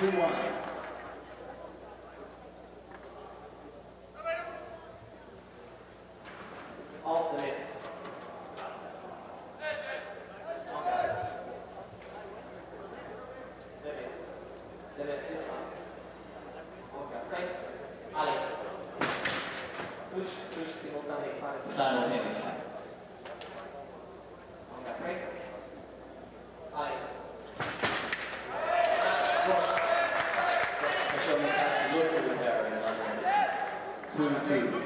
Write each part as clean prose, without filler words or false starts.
2-1. Off the net. Simultaneous time. Kościelniakowski looked to repair in Lamour. 2-2.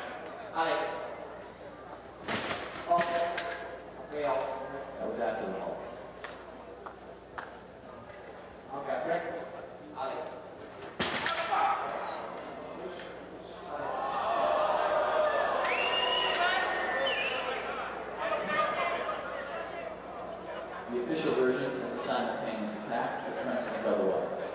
That was after the ball. The official version is a simultaneous attack, which runs like otherwise.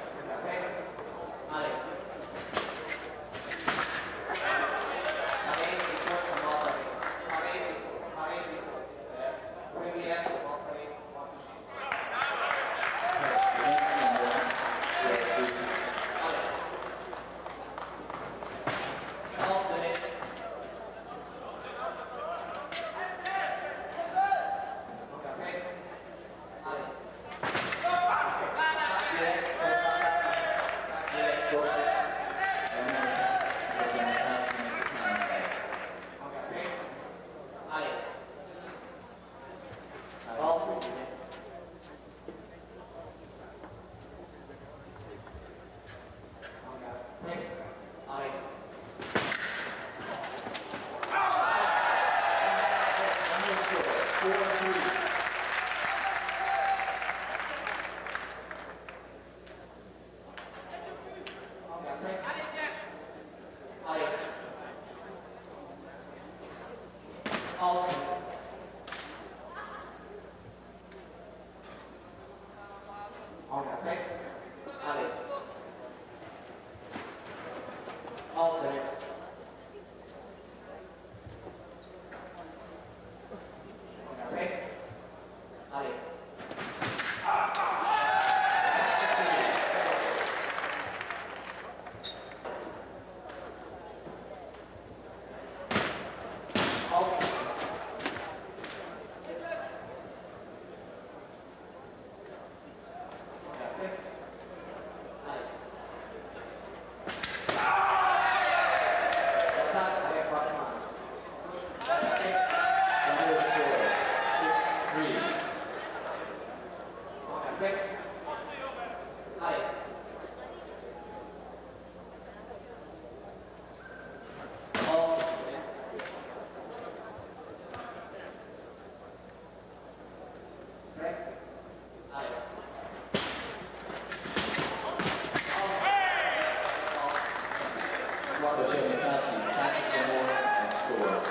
Kościelniakowski passes Lamour and scores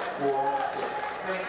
4-6.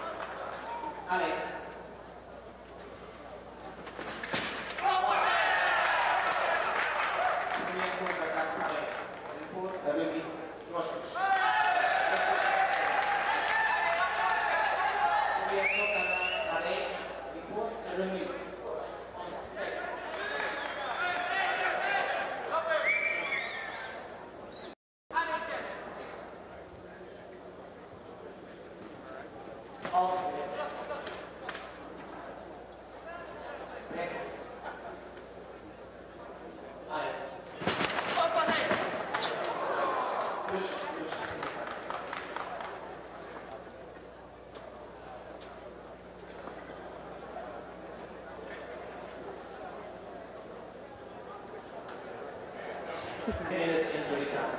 Minutes injury time.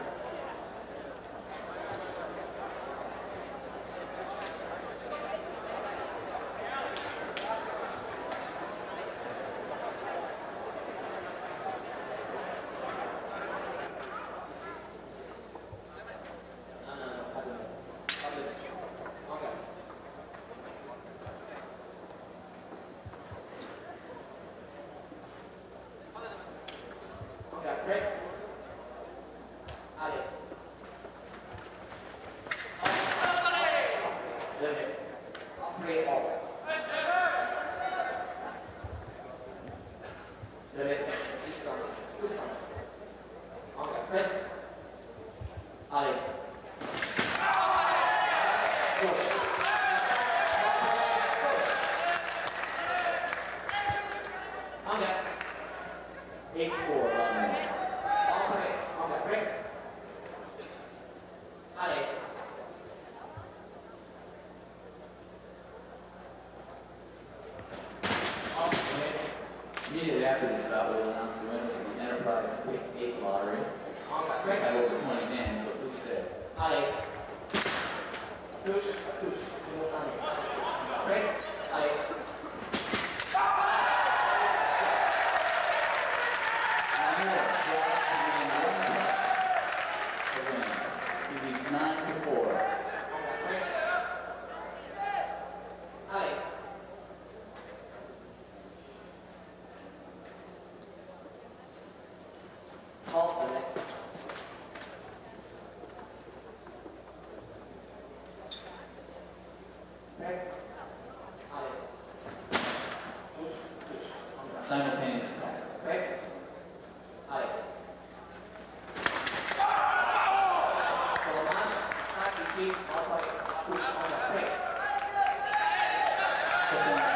Okay, break. Immediately after this bout, we will announce the winners of the Enterprise Pick 8 lottery. We have over 20 names, so please stay. Allez. Touche, touche. Prêt? Allez. Lamour drops to win 1 putt. The winner. He leads 9-4. Allez. Halt avec. Prêt? Allez. Touche, touche. Simultaneous attack. Prêt? Allez. Sur le match, ici, on va touche, on va prêt.